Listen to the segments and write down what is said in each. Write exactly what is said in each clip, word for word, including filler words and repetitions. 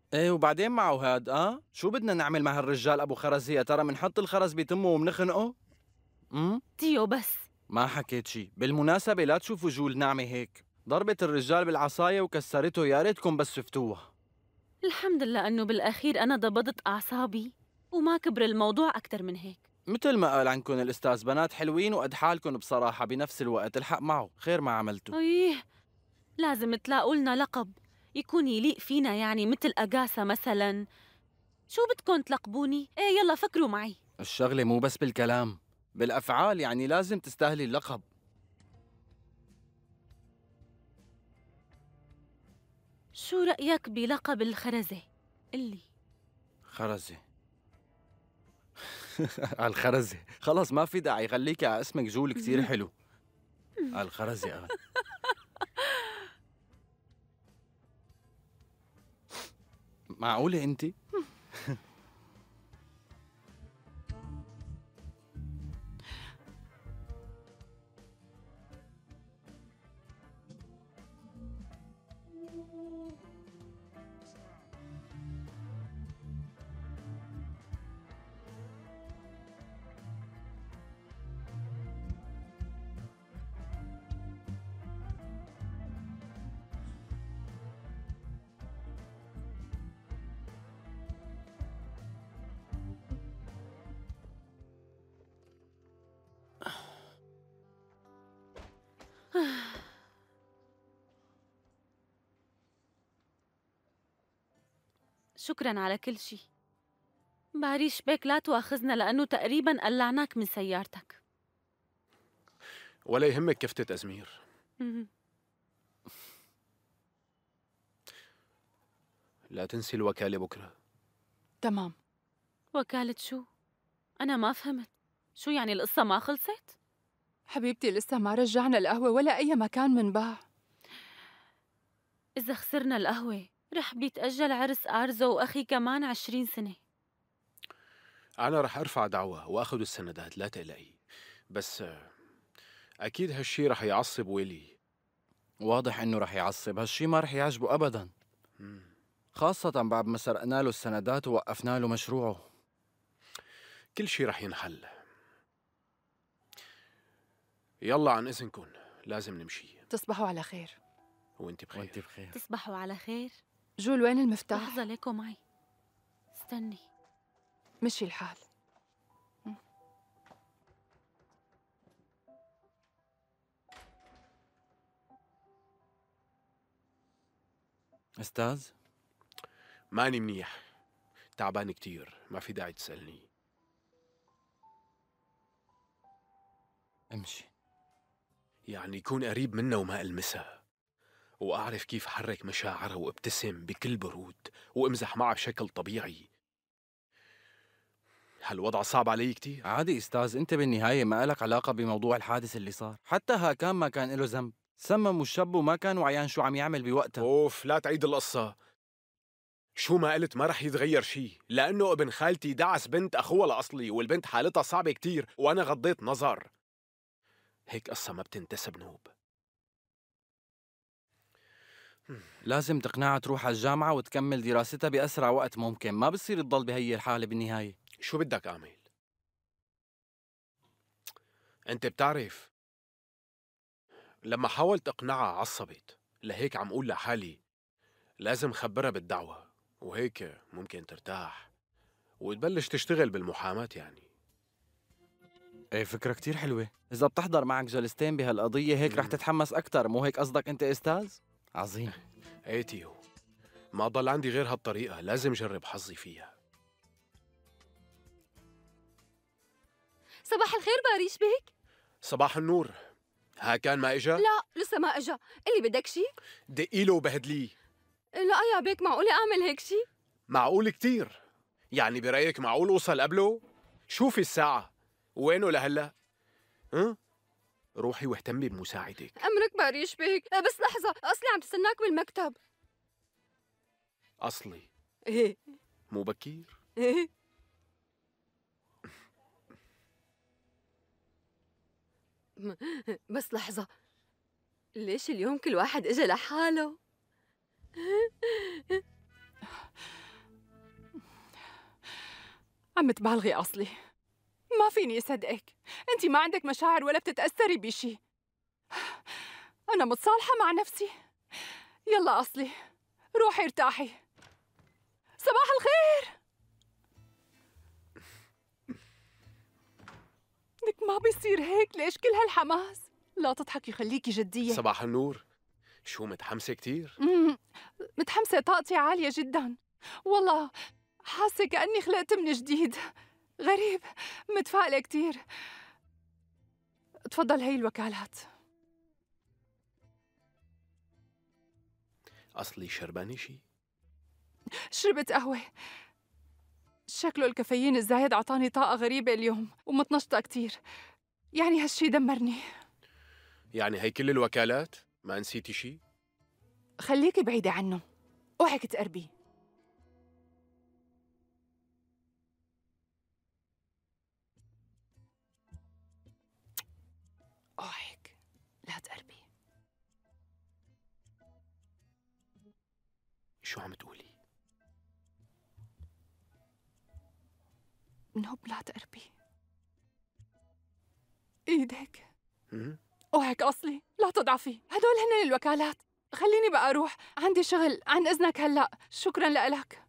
ايه وبعدين معه هاد اه شو بدنا نعمل مع هالرجال ابو خرزي؟ يا ترى منحط الخرز بتمه ومنخنقه؟ امم تيو بس. ما حكيت شي. بالمناسبة لا تشوفوا جول ناعمة هيك، ضربت الرجال بالعصاية وكسرته، يا ريتكم بس شفتوها. الحمد لله انه بالاخير انا ضبطت اعصابي وما كبر الموضوع اكتر من هيك. مثل ما قال عنكم الأستاذ، بنات حلوين وقد حالكم بصراحة بنفس الوقت. الحق معه، خير ما عملتوا. ايه، لازم تلاقوا لنا لقب يكون يليق فينا، يعني مثل أقاسة مثلا. شو بدكن تلقبوني؟ ايه يلا فكروا معي. الشغلة مو بس بالكلام، بالأفعال، يعني لازم تستاهلي اللقب. شو رأيك بلقب الخرزة؟ قلي. خرزة. على الخرزة، خلص ما في داعي، خليكي على اسمك جول كتير حلو. على الخرزة قال. معقولة انت؟ شكرا على كل شي. بعريش بيك لا تواخذنا لأنه تقريبا قلعناك من سيارتك. ولا يهمك كفتة أزمير. لا تنسي الوكالة بكرة. تمام. وكالة شو؟ أنا ما فهمت. شو يعني القصة ما خلصت؟ حبيبتي لسه ما رجعنا القهوة ولا أي مكان منباع. إذا خسرنا القهوة رح بيتأجل عرس أرزو وأخي كمان عشرين سنة. أنا رح أرفع دعوة وأخذ السندات، لا تقلقي. بس آه، أكيد هالشي رح يعصب ويلي. واضح انه رح يعصب، هالشي ما رح يعجبه ابدا، خاصة بعد ما سرقنا له السندات ووقفنا له مشروعه. كل شي رح ينحل. يلا عن إذنكن، لازم نمشي. تصبحوا على خير. وانت بخير. وانت بخير. تصبحوا على خير. جول وين المفتاح؟ لحظة ليكو معي، استني. مشي الحال. استاذ، ماني منيح، تعبان كتير، ما في داعي تسألني. امشي. يعني يكون قريب منها وما ألمسها، وأعرف كيف حرك مشاعرها وابتسم بكل برود وامزح معها بشكل طبيعي. هالوضع صعب علي كتير. عادي استاذ، انت بالنهاية ما لك علاقة بموضوع الحادث اللي صار، حتى هاكان ما كان له ذنب، سمموا الشاب وما كان وعيان شو عم يعمل بوقتها. أوف، لا تعيد القصة. شو ما قلت ما رح يتغير شي، لأنه ابن خالتي دعس بنت أخوها الأصلي، والبنت حالتها صعبة كتير وأنا غضيت نظر. هيك قصة ما بتنتسب نوب. لازم تقنعها تروح على الجامعة وتكمل دراستها بأسرع وقت ممكن، ما بصير تضل بهي الحالة بالنهاية. شو بدك أعمل؟ أنت بتعرف لما حاولت أقنعها عصبت، لهيك عم أقول لحالي لازم خبرها بالدعوة، وهيك ممكن ترتاح وتبلش تشتغل بالمحاماة يعني. ايه فكرة كتير حلوة، إذا بتحضر معك جلستين بهالقضية هيك رح تتحمس أكتر، مو هيك قصدك أنت أستاذ؟ عظيم. ايه تيو، ما ضل عندي غير هالطريقة، لازم جرب حظي فيها. صباح الخير باريش بيك. صباح النور. ها كان ما إجا؟ لا لسه ما اجا. اللي بدك شي؟ دقيله وبهدليه. لا يا بيك، معقولة اعمل هيك شي؟ معقول كتير. يعني برأيك معقول أوصل قبله؟ شوفي الساعة، وينه لهلا؟ ها؟ روحي واهتمي بمساعدك. امرك باريش بيك، بس لحظة، اصلي عم تستناك بالمكتب. أصلي ايه مو بكير؟ ايه. بس لحظة، ليش اليوم كل واحد اجا لحاله؟ عم تبالغي أصلي. ما فيني أصدقك. أنت ما عندك مشاعر ولا بتتأثري بشي. أنا متصالحة مع نفسي. يلا أصلي، روحي ارتاحي. صباح الخير. لك ما بيصير هيك، ليش كل هالحماس؟ لا تضحكي، خليكي جدية. صباح النور. شو متحمسة كتير؟ مم، متحمسة، طاقتي عالية جدا. والله حاسة كأني خلقت من جديد. غريب، متفائلة كتير. تفضل، هي الوكالات. أصلي شربانة شي؟ شربت قهوة. شكله الكافيين الزايد عطاني طاقة غريبة اليوم ومتنشطة كتير. يعني هالشي دمرني. يعني هي كل الوكالات؟ ما نسيتي شي؟ خليكي بعيدة عنه، اوعك تقربي. اوعك لا تقربي. شو عم تقولي؟ نوب، لا تقربي ايدك. هم؟ اوعك اصلي، لا تضعفي. هدول هن الوكالات. خليني بقى اروح، عندي شغل. عن اذنك هلا. شكرا لك.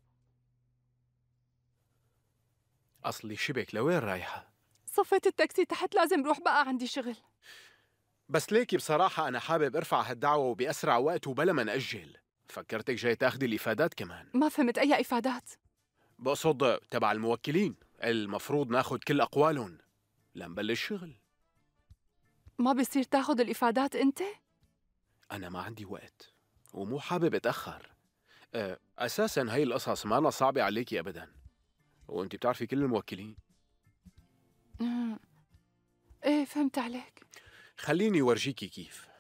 أصلي شبك لوين رايحة؟ صفيت التاكسي تحت، لازم روح بقى، عندي شغل. بس ليكي بصراحة أنا حابب أرفع هالدعوة وبأسرع وقت وبلا ما نأجل. فكرتك جاي تاخدي الإفادات كمان. ما فهمت اي افادات. بقصد تبع الموكلين، المفروض ناخد كل أقوالهم لنبلش شغل. ما بيصير تاخذ الافادات انت؟ أنا ما عندي وقت ومو حابب أتأخر. أه، أساساً هاي القصص ما أنا صعبة عليكي أبداً، وأنت بتعرفي كل الموكلين. مم. ايه، فهمت عليك. خليني ورجيكي كيف.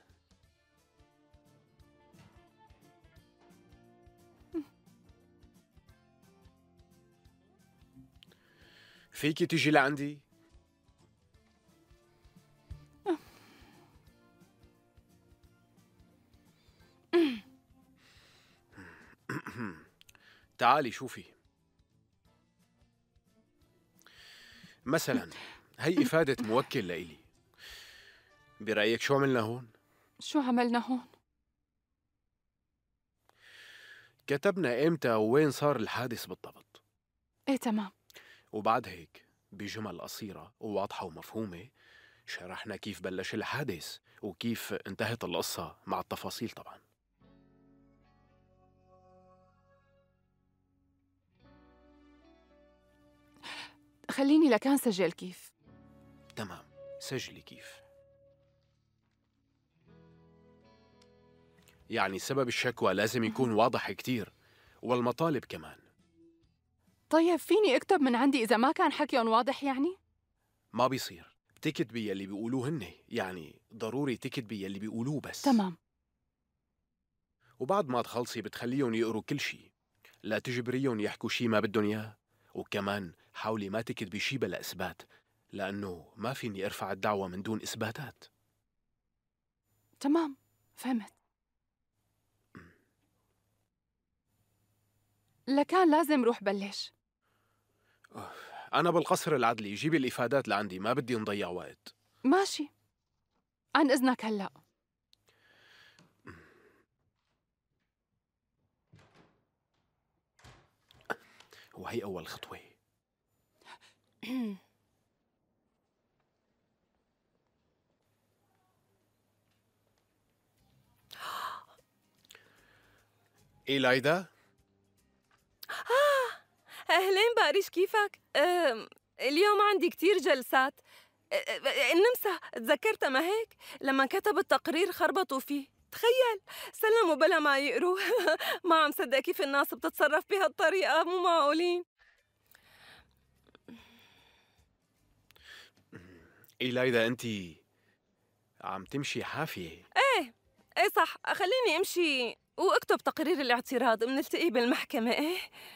فيكي تيجي لعندي؟ تعالي شوفي. مثلا هي إفادة موكل لإلي. برأيك شو عملنا هون؟ شو عملنا هون؟ كتبنا إمتى ووين صار الحادث بالضبط. ايه تمام. وبعد هيك بجمل قصيرة وواضحة ومفهومة شرحنا كيف بلش الحادث وكيف انتهت القصة مع التفاصيل طبعا. خليني لكان سجل كيف. تمام، سجلي كيف. يعني سبب الشكوى لازم يكون واضح كتير، والمطالب كمان. طيب فيني اكتب من عندي اذا ما كان حكيهم واضح يعني؟ ما بيصير، تكتبي يلي بيقولوه هن، يعني ضروري تكتبي يلي بيقولوه بس. تمام. وبعد ما تخلصي بتخليهم يقروا كل شي، لا تجبريهم يحكوا شي ما بدهم اياه. وكمان حاولي ما تكتبي شي بلا اثبات، لانه ما فيني ارفع الدعوة من دون اثباتات. تمام، فهمت. لكان لازم روح بلش. انا بالقصر العدلي، جيبي الافادات لعندي، ما بدي نضيع وقت. ماشي، عن اذنك هلا. وهي اول خطوة. إيلايدا؟ أهلين باريش، كيفك؟ أم، اليوم عندي كتير جلسات. أ- أ- النمسا تذكرتها ما هيك؟ لما كتب التقرير خربطوا فيه، تخيل سلموا بلا ما يقروا. ما عم صدق كيف الناس بتتصرف بهالطريقة، مو معقولين. إيلايدا أنت عم تمشي حافية. ايه ايه صح، خليني امشي واكتب تقرير الاعتراض، بنلتقي بالمحكمة. ايه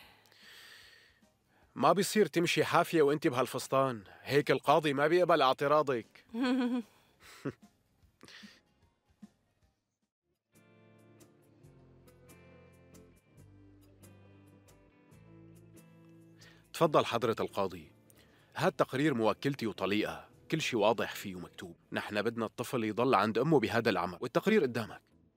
ما بيصير تمشي حافية وانت بهالفستان، هيك القاضي ما بيقبل اعتراضك. تفضل حضرة القاضي. هاد تقرير موكلتي وطليقة، كل شي واضح فيه ومكتوب. نحن بدنا الطفل يضل عند أمه بهذا العمر، والتقرير قدامك.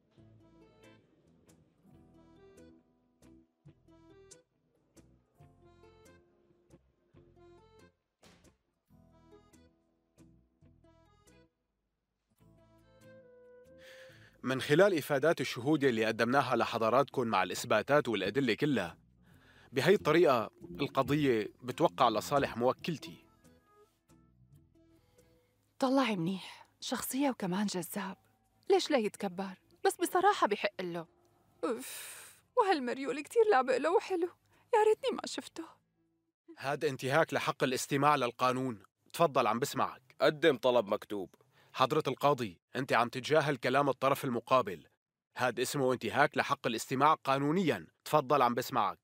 من خلال إفادات الشهود اللي قدمناها لحضراتكم مع الإثباتات والأدلة كلها، بهي الطريقة القضية بتوقع لصالح موكلتي. طلعي منيح، شخصية وكمان جذاب. ليش لا يتكبر؟ بس بصراحة بحق له. أوف، وهالمريول كتير لابق له وحلو، يا ريتني ما شفته. هذا انتهاك لحق الاستماع للقانون. تفضل عم بسمعك. قدم طلب مكتوب. حضرة القاضي، أنت عم تتجاهل كلام الطرف المقابل. هذا اسمه انتهاك لحق الاستماع قانونياً. تفضل عم بسمعك.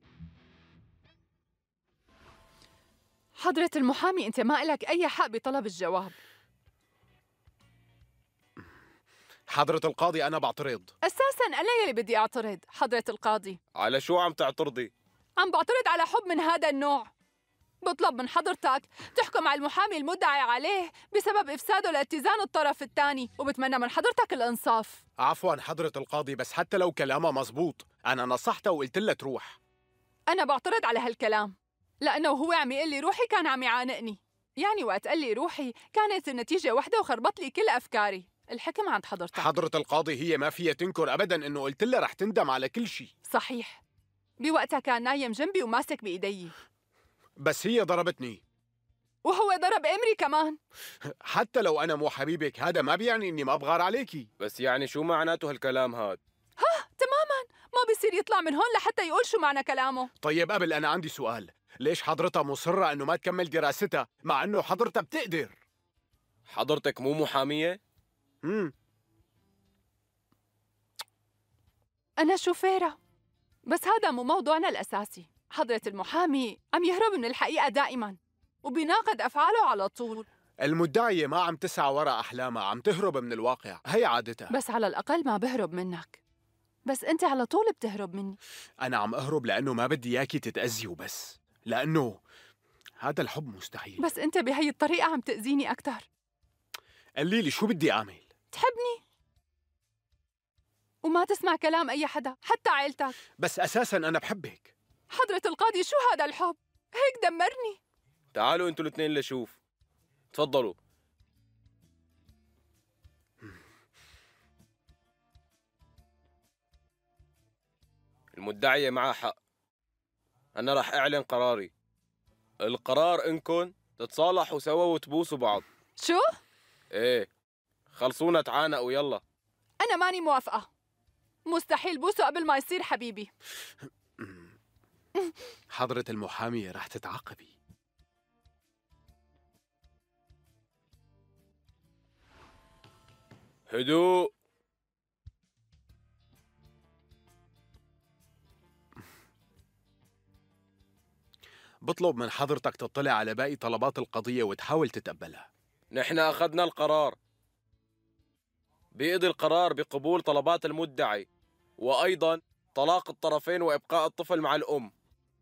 حضرة المحامي، أنت ما إلك أي حق بطلب الجواب. حضرة القاضي، أنا بعترض. أساساً أنا يلي بدي أعترض. حضرة القاضي، على شو عم تعترضي؟ عم بعترض على حب من هذا النوع. بطلب من حضرتك تحكم على المحامي المدعي عليه بسبب إفساده لاتزان الطرف الثاني، وبتمنى من حضرتك الإنصاف. عفواً حضرة القاضي، بس حتى لو كلامها مزبوط، أنا نصحتها وقلت لها تروح. أنا بعترض على هالكلام، لأنه هو عم يقول لي روحي كان عم يعانقني. يعني وقت قال لي روحي كانت النتيجة واحدة وخربط لي كل أفكاري. الحكم عند حضرتك. حضرة القاضي، هي ما فيها تنكر أبداً إنه قلت لها رح تندم على كل شيء. صحيح، بوقتها كان نايم جنبي وماسك بإيدي، بس هي ضربتني، وهو ضرب أمري كمان. حتى لو أنا مو حبيبك هذا ما بيعني إني ما بغار عليكي. بس يعني شو معناته هالكلام هاد؟ ها تماماً، ما بيصير يطلع من هون لحتى يقول شو معنى كلامه. طيب قبل، أنا عندي سؤال. ليش حضرتها مصرة إنه ما تكمل دراستها مع إنه حضرتها بتقدر؟ حضرتك مو محامية؟ امم أنا شوفيرة، بس هذا مو موضوعنا الأساسي. حضرة المحامي عم يهرب من الحقيقة دائماً وبيناقض أفعاله على طول. المدعية ما عم تسعى وراء أحلامها، عم تهرب من الواقع، هي عادتها. بس على الأقل ما بهرب منك، بس أنت على طول بتهرب مني. أنا عم أهرب لأنه ما بدي إياكي تتأذي وبس، لأنه هذا الحب مستحيل. بس أنت بهي الطريقة عم تأذيني أكتر. قلي لي شو بدي أعمل؟ تحبني وما تسمع كلام أي حدا، حتى عيلتك. بس أساساً أنا بحبك. حضرة القاضي، شو هذا الحب؟ هيك دمرني. تعالوا انتوا الاثنين لشوف. تفضلوا. المدعية معها حق. أنا رح أعلن قراري. القرار إنكن تتصالحوا سوا وتبوسوا بعض. شو؟ إيه، خلصونا تعانقوا يلا. أنا ماني موافقة. مستحيل بوسه قبل ما يصير حبيبي. حضرة المحامية رح تتعاقبي. هدوء. بطلب من حضرتك تطلع على باقي طلبات القضية وتحاول تتقبلها. نحن أخذنا القرار. بيقضي القرار بقبول طلبات المدعي، وأيضاً طلاق الطرفين وإبقاء الطفل مع الأم.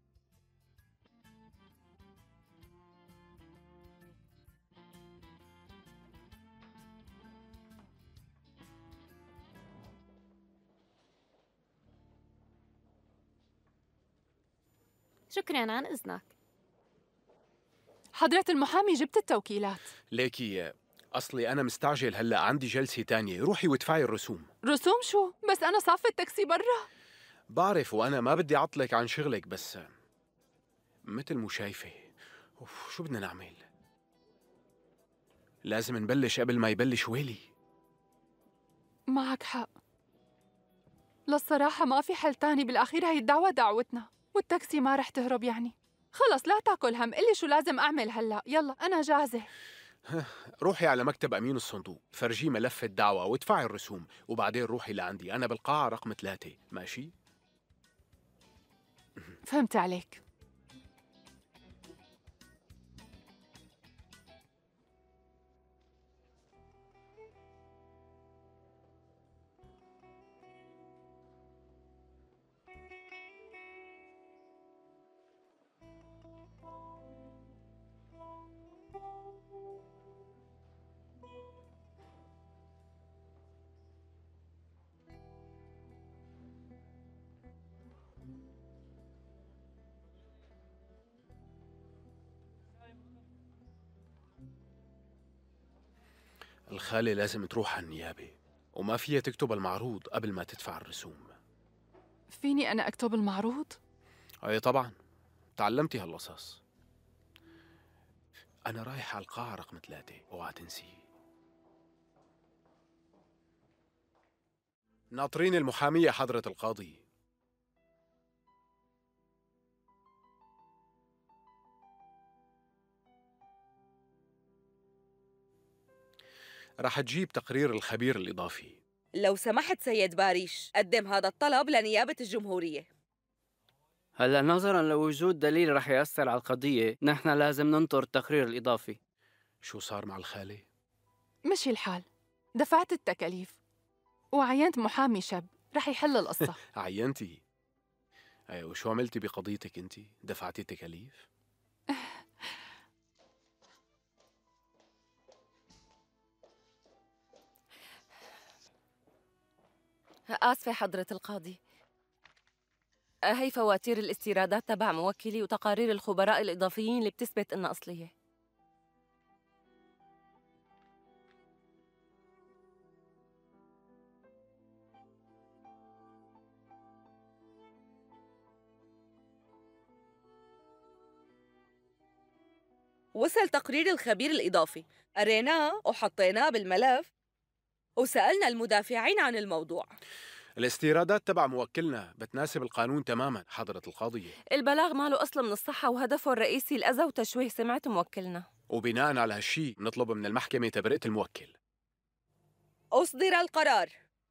شكراً عن إذنك. حضرة المحامي، جبت التوكيلات. ليكي أصلي أنا مستعجل، هلأ عندي جلسة تانية. روحي وادفعي الرسوم. رسوم شو؟ بس أنا صافة التاكسي برا. بعرف، وأنا ما بدي أعطلك عن شغلك، بس مثل مو شايفة. أوف، شو بدنا نعمل؟ لازم نبلش قبل ما يبلش ويلي. معك حق. للصراحة ما في حل تاني، بالأخير هي الدعوة دعوتنا، والتاكسي ما رح تهرب يعني. خلص لا تاكل هم، قلي شو لازم أعمل هلأ. يلا أنا جاهزة. روحي على مكتب أمين الصندوق، فرجيه ملف الدعوة وادفعي الرسوم، وبعدين روحي لعندي، أنا بالقاعة رقم ثلاثة، ماشي؟ فهمت عليك. الخالة لازم تروح على النيابة، وما فيها تكتب المعروض قبل ما تدفع الرسوم. فيني أنا أكتب المعروض؟ أي طبعا، تعلمتي هالقصص. أنا رايح على القاعة رقم ثلاثة، اوعى تنسي. ناطرين المحامية حضرة القاضي. رح تجيب تقرير الخبير الإضافي. لو سمحت سيد باريش، قدم هذا الطلب لنيابة الجمهورية. هلا نظراً لوجود دليل رح يأثر على القضية، نحن لازم ننطر التقرير الإضافي. شو صار مع الخالة؟ مشي الحال، دفعت التكاليف وعينت محامي شاب رح يحل القصة. عينتي؟ أي وشو عملتي بقضيتك أنت؟ دفعتي التكاليف؟ آسفة حضرة القاضي، هي فواتير الاستيرادات تبع موكلي وتقارير الخبراء الإضافيين اللي بتثبت إنها أصلية. وصل تقرير الخبير الإضافي، قريناه وحطيناه بالملف وسألنا المدافعين عن الموضوع. الاستيرادات تبع موكلنا بتناسب القانون تماما حضرة القاضية، البلاغ ماله أصل من الصحة وهدفه الرئيسي الأذى وتشويه سمعة موكلنا. وبناء على هالشي نطلب من المحكمة تبرئة الموكل. أصدر القرار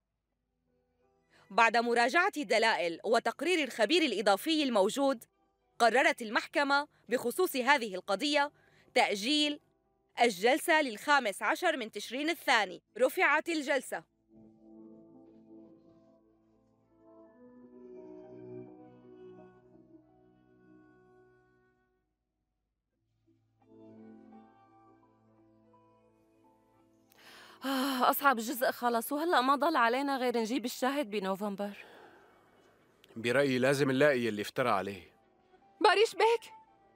بعد مراجعة الدلائل وتقرير الخبير الإضافي الموجود. قررت المحكمة بخصوص هذه القضية تأجيل الجلسة للخامس عشر من تشرين الثاني. رفعت الجلسة. آه أصعب جزء خلص، وهلأ ما ضل علينا غير نجيب الشاهد بنوفمبر. برأيي لازم نلاقي اللي افترى عليه. باريش بيك،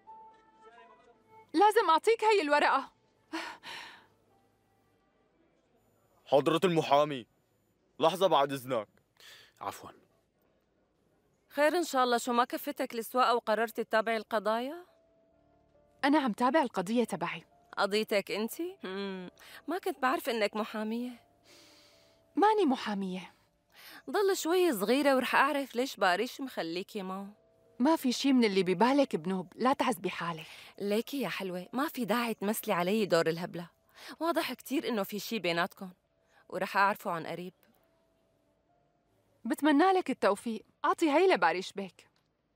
لازم أعطيك هي الورقة. حضرة المحامي، لحظة بعد إذنك. عفواً. خير إن شاء الله. شو ما كفتك السواقة وقررت تتابعي القضايا؟ أنا عم تابع القضية تبعي. قضيتك أنت؟ ما كنت بعرف إنك محامية. ماني محامية. ضل شوي صغيرة ورح أعرف ليش باريش مخليكي معه. ما في شي من اللي ببالك بنوب، لا تعذبي حالك. ليكي يا حلوة، ما في داعي تمثلي علي دور الهبلة. واضح كتير إنه في شي بيناتكم ورح أعرفه عن قريب. بتمنى لك التوفيق. أعطي هي لباريش بيك.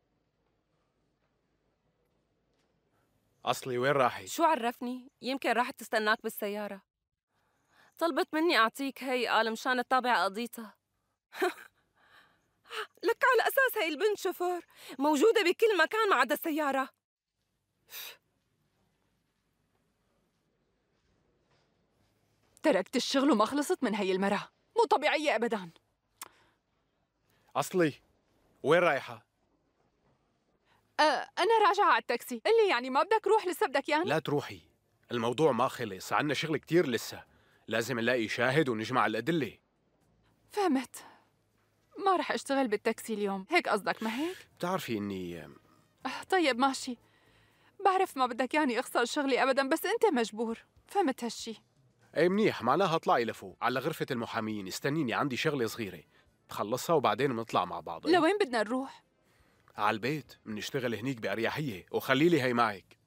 أصلي وين راحي؟ شو عرفني؟ يمكن راحت تستناك بالسيارة. طلبت مني أعطيك هي، قال مشان تتابع قضيتها. لك على أساس هي البنت شوفور موجودة بكل مكان ما عدا السيارة. تركت الشغل وما خلصت من هي المرة، مو طبيعية أبداً. أصلي وين رايحة؟ أه أنا راجعة على التاكسي. اللي يعني ما بدك روح لسه بدك يان؟ لا تروحي، الموضوع ما خلص، عنا شغل كتير لسه، لازم نلاقي شاهد ونجمع الأدلة. فهمت. ما رح أشتغل بالتاكسي اليوم، هيك قصدك ما هيك؟ بتعرفي إني أه طيب ماشي، بعرف ما بدك ياني أخسر شغلي أبداً، بس أنت مجبور. فهمت هالشي. أي منيح، معناها اطلعي لفوق على غرفة المحامين، استنيني عندي شغلة صغيرة بخلصها وبعدين بنطلع مع بعض. لوين بدنا نروح؟ على البيت، بنشتغل هنيك بأريحية، وخلي لي هي معك.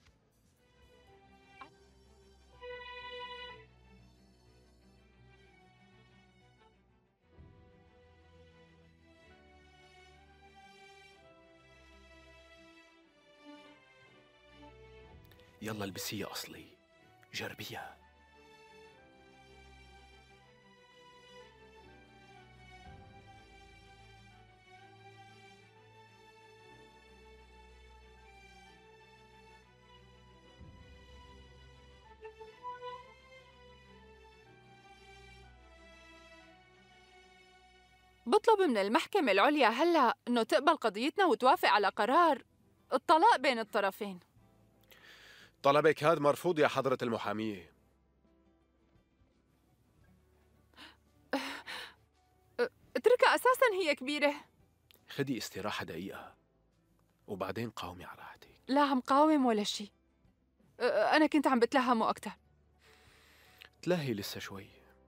يلا البسيها أصلي، جربيها. بطلب من المحكمة العليا هلأ إنه تقبل قضيتنا وتوافق على قرار الطلاق بين الطرفين. طلبك هاد مرفوض يا حضرة المحامية. اتركها أساساً هي كبيرة. خدي استراحة دقيقة وبعدين قاومي على راحتك. لا عم قاوم ولا شي. أ- أنا كنت عم بتلهم وقتها. تلهي لسه شوي.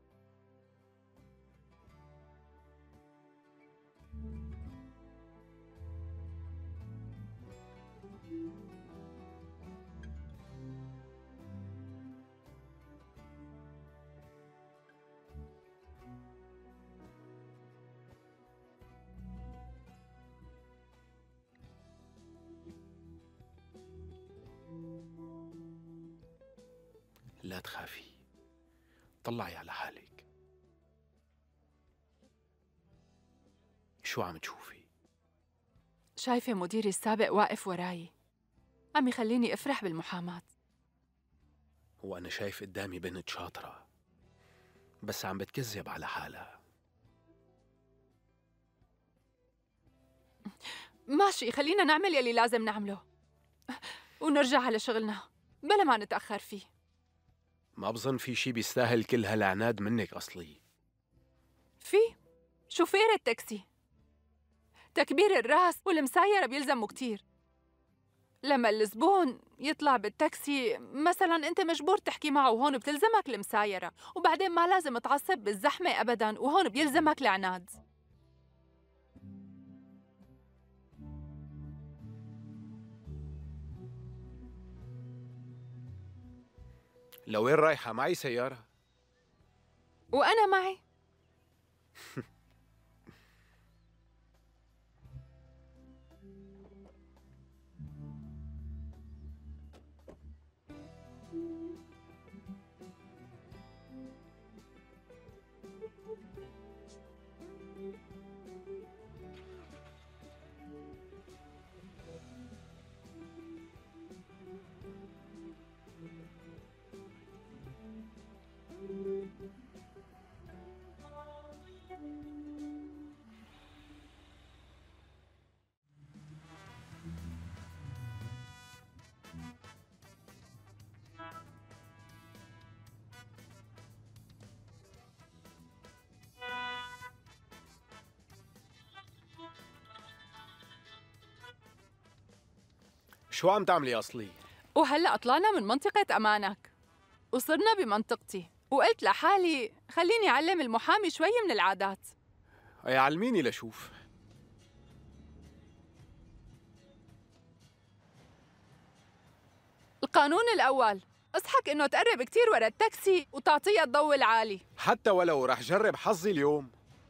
لا تخافي، طلعي على حالك. شو عم تشوفي؟ شايفة مديري السابق واقف وراي، عم يخليني أفرح بالمحاماة. وأنا شايف قدامي بنت شاطرة بس عم بتكذب على حالها. ماشي، خلينا نعمل يلي لازم نعمله ونرجع على شغلنا بلا ما نتأخر فيه. ما بظن في شي بيستاهل كل هالعناد منك أصلي. في شوفير التاكسي، تكبير الراس والمسايرة بيلزموا كتير. لما الزبون يطلع بالتاكسي مثلا انت مجبور تحكي معه وهون بتلزمك المسايرة، وبعدين ما لازم تعصب بالزحمة أبدا وهون بيلزمك العناد. لوين رايحة؟ معي سيارة. وأنا معي. شو عم تعملي أصلي؟ وهلأ طلعنا من منطقة أمانك وصرنا بمنطقتي، وقلت لحالي خليني أعلم المحامي شوي من العادات. أي علميني لشوف. القانون الأول، اصحك إنه تقرب كتير ورا التاكسي وتعطيها الضوء العالي. حتى ولو رح جرب حظي اليوم.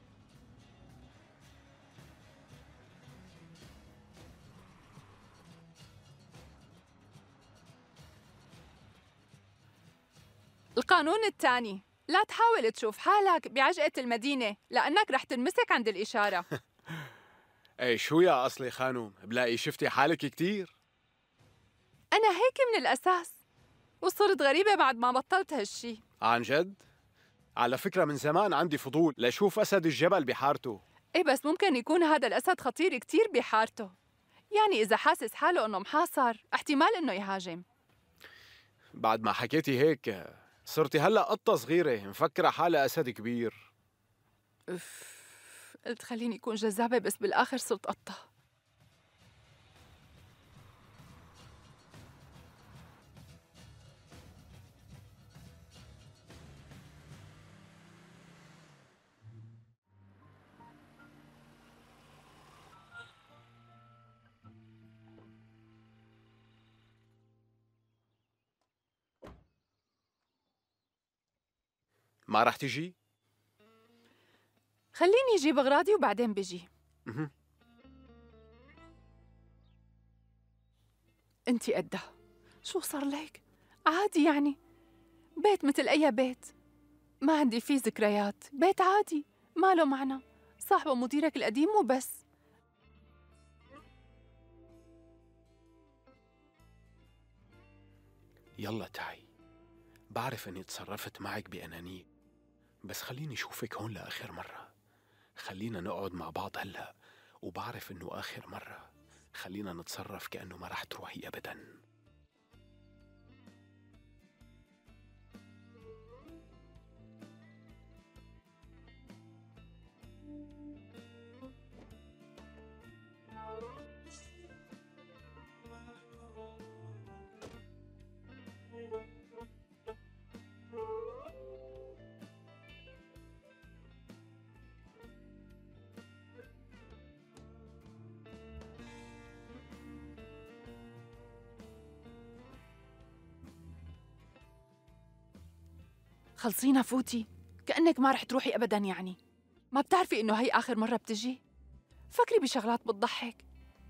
القانون الثاني، لا تحاول تشوف حالك بعجقة المدينة لأنك رح تنمسك عند الإشارة. اي شو يا أصلي خانوم، بلاقي شفتي حالك كتير. أنا هيك من الأساس، وصرت غريبة بعد ما بطلت هالشي. عن جد؟ على فكرة من زمان عندي فضول لشوف أسد الجبل بحارته. إيه بس ممكن يكون هذا الأسد خطير كتير بحارته، يعني إذا حاسس حاله إنه محاصر احتمال إنه يهاجم. بعد ما حكيتي هيك صرتي هلأ قطة صغيرة مفكرة حالها أسد كبير. أف، قلت خليني أكون جذابة بس بالآخر صرت قطة. ما رح تجي؟ خليني أجيب أغراضي وبعدين بجي. مه. أنتي قدها، شو صار لك؟ عادي يعني، بيت مثل أي بيت، ما عندي فيه ذكريات، بيت عادي ما له معنى، صاحبه مديرك القديم وبس. يلا تعي، بعرف اني تصرفت معك بأنانية بس خليني اشوفك هون لآخر مرة. خلينا نقعد مع بعض هلأ، وبعرف انه آخر مرة. خلينا نتصرف كأنه ما رح تروحي أبداً. خلصينا فوتي، كأنك ما رح تروحي أبداً. يعني ما بتعرفي إنه هي آخر مرة بتجي؟ فكري بشغلات بتضحك،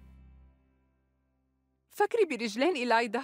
فكري برجلين إلايدا.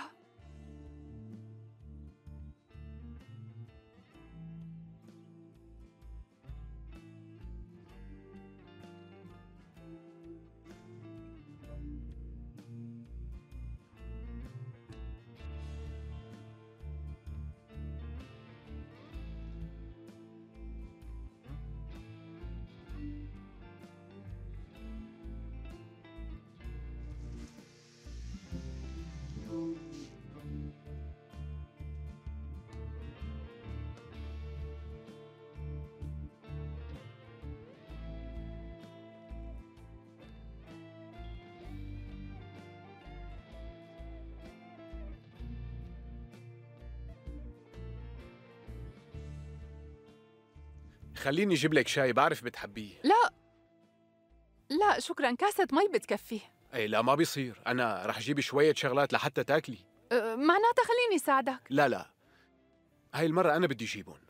خليني اجيب لك شاي، بعرف بتحبيه. لا لا شكراً، كاسة مي بتكفي. اي لا ما بيصير، انا رح اجيب شوية شغلات لحتى تاكلي. أه، معناتها خليني ساعدك. لا لا، هاي المرة انا بدي اجيبهم.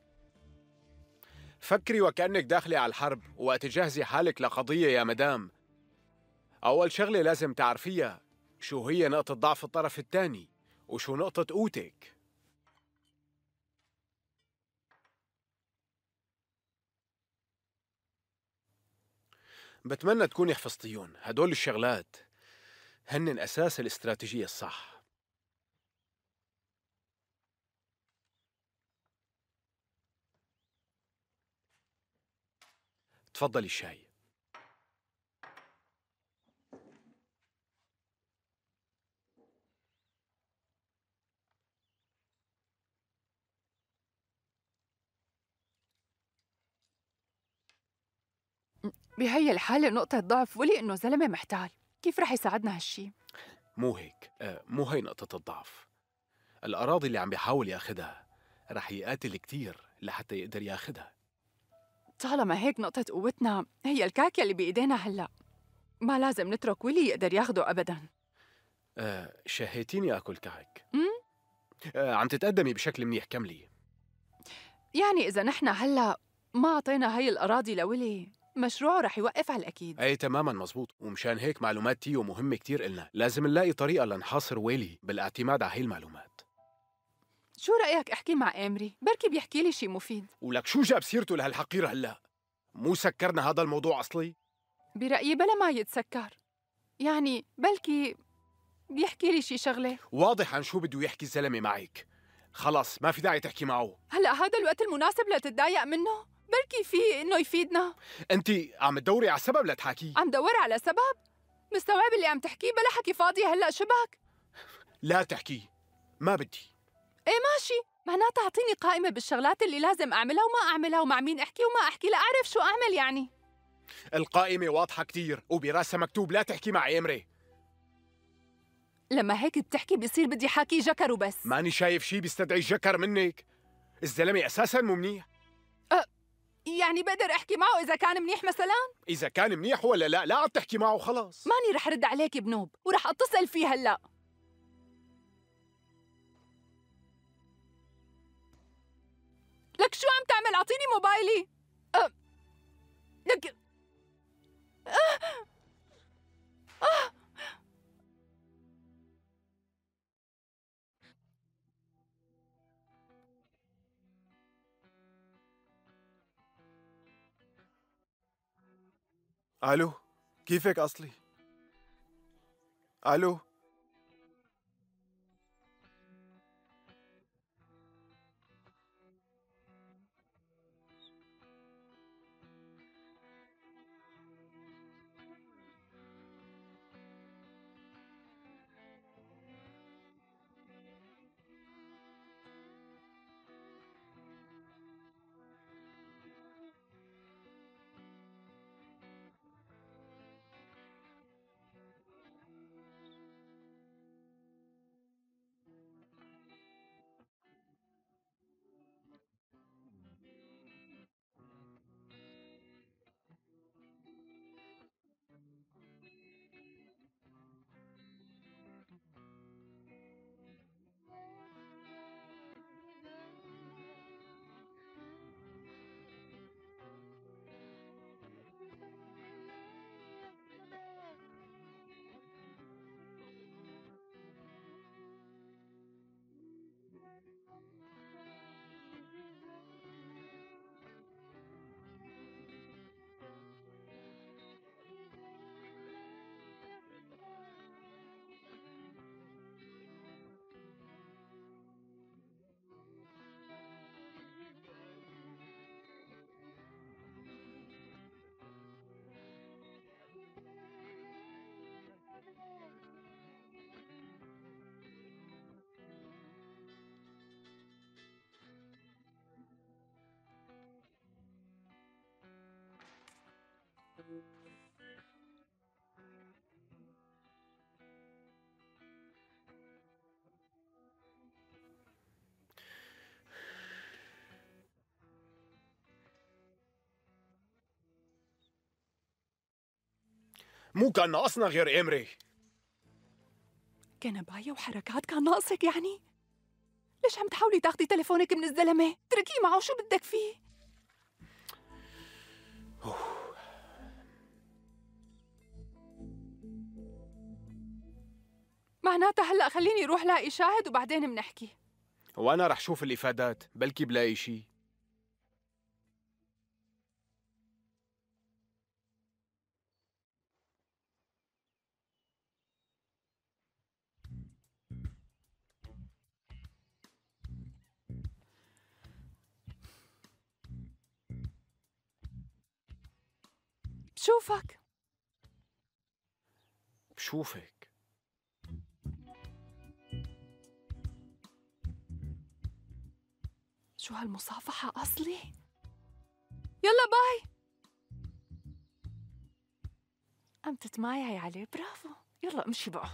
فكري وكأنك داخلة على الحرب وقت تجهزي حالك لقضية يا مدام. أول شغلة لازم تعرفيها شو هي نقطة ضعف الطرف الثاني وشو نقطة قوتك. بتمنى تكوني حفظتيهم، هدول الشغلات هن أساس الاستراتيجية الصح. تفضلي الشاي. بهي الحالة نقطة ضعف ولي إنه زلمة محتال، كيف رح يساعدنا هالشي؟ مو هيك، آه مو هي نقطة الضعف. الأراضي اللي عم بيحاول ياخدها رح يقاتل كتير لحتى يقدر ياخدها. طالما هيك نقطة قوتنا هي الكاكية اللي بإيدينا هلأ، ما لازم نترك ويلي يقدر ياخده أبداً. آه شهيتيني آكل كعك. أمم؟ آه عم تتقدمي بشكل منيح، كملي. يعني إذا نحن هلأ ما أعطينا هي الأراضي لويلي، مشروعه رح يوقف على الأكيد. أي تماماً مزبوط، ومشان هيك معلومات تيو مهمة كتير إلنا، لازم نلاقي طريقة لنحاصر ويلي بالاعتماد على هي المعلومات. شو رأيك أحكي مع إيمري؟ بركي بيحكي لي شي مفيد. ولك شو جاب سيرته لهالحقير هلا؟ مو سكرنا هذا الموضوع أصلي؟ برأيي بلا ما يتسكر، يعني بلكي بيحكي لي شي شغلة. واضح عن شو بده يحكي الزلمة معك. خلص ما في داعي تحكي معه. هلأ هذا الوقت المناسب لتتضايق منه؟ بركي في إنه يفيدنا. أنت عم تدوري على سبب لتحاكيه. عم دور على سبب؟ مستوعب اللي عم تحكيه؟ بلا حكي فاضي هلأ شبك. لا تحكي، ما بدي. ايه ماشي، معناتها اعطيني قائمة بالشغلات اللي لازم اعملها وما اعملها ومع مين احكي وما احكي لأعرف شو اعمل يعني. القائمة واضحة كتير وبراسها مكتوب لا تحكي مع إمري. لما هيك بتحكي بيصير بدي حاكي جكر وبس. ماني شايف شي بيستدعي الجكر منك. الزلمة أساساً مو منيح. أه يعني بقدر احكي معه اذا كان منيح مثلا؟ إذا كان منيح ولا لا، لا عم تحكي معه خلاص. ماني رح رد عليك بنوب ورح اتصل فيه هلا. لك شو عم تعمل؟ اعطيني موبايلي. أه لك أه أه ألو، كيفك أصلي؟ ألو. مو كان ناقصنا غير إمري. كنباية وحركات كان ناقصك يعني؟ ليش عم تحاولي تاخدي تليفونك من الزلمة؟ اتركيه معه، شو بدك فيه؟ معناتها هلأ خليني روح لاقي شاهد وبعدين بنحكي. وأنا رح شوف الإفادات، بلكي بلاقي شي. بشوفك بشوفك. شو هالمصافحة أصلي؟ يلا باي. عم تتمايعي عليه، برافو. يلا امشي بقى.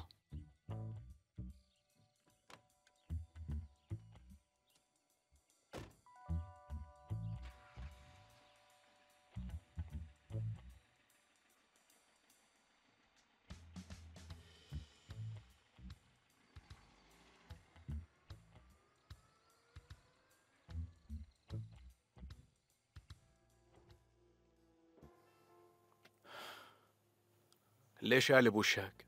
ليش قالب وشك؟